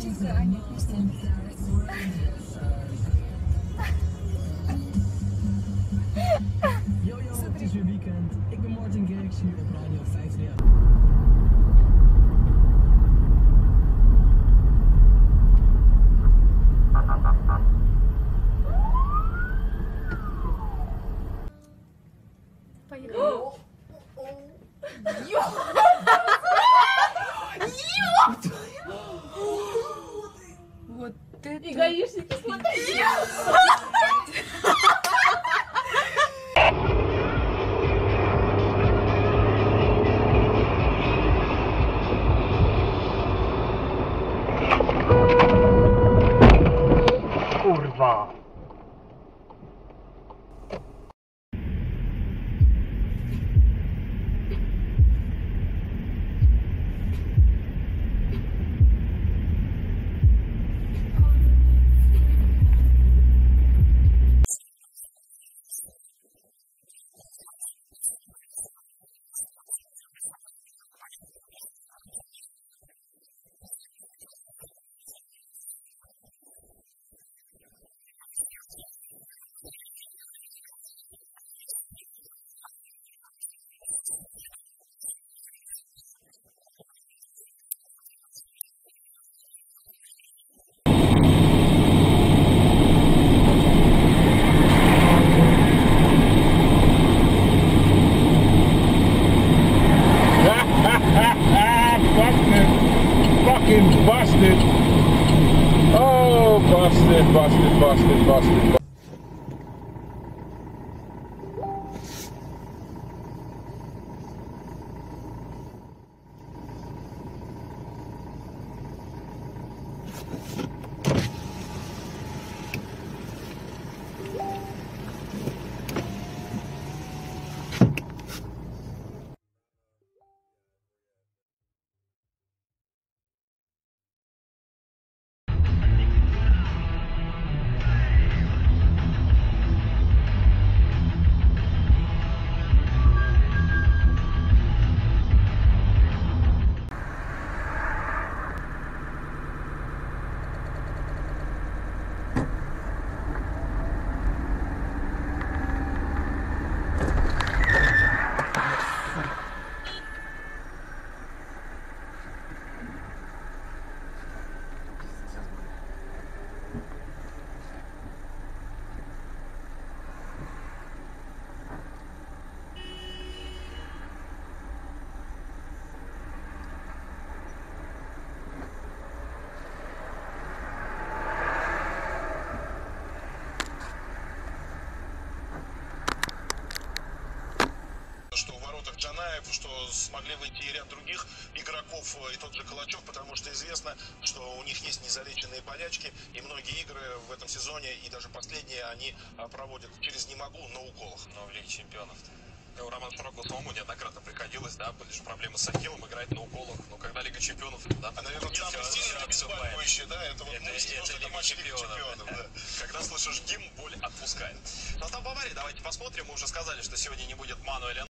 Чисто Аня песня. Yo, het is weer weekend. Ik ben Martin Garrix hier op Radio 538. Поехали. Вот это... И гаишники, смотри! Kurwa! Fucking busted. Oh, busted. Что в воротах Джанаев, что смогли выйти и ряд других игроков, и тот же Калачев, потому что известно, что у них есть незалеченные болячки, и многие игры в этом сезоне, и даже последние, они проводят через «не могу» на уколах. Но в Лиге чемпионов. У Романа Широкову самому неоднократно приходилось, да, были же проблемы с ахиллом, играть на уколах. Но когда Лига чемпионов, да, наверное, самое сильное обезболивающее, да, это вот это матч Лиги чемпионов, да. Когда слышишь гимн, боль отпускает. Состав Баварии давайте посмотрим. Мы уже сказали, что сегодня не будет Мануэля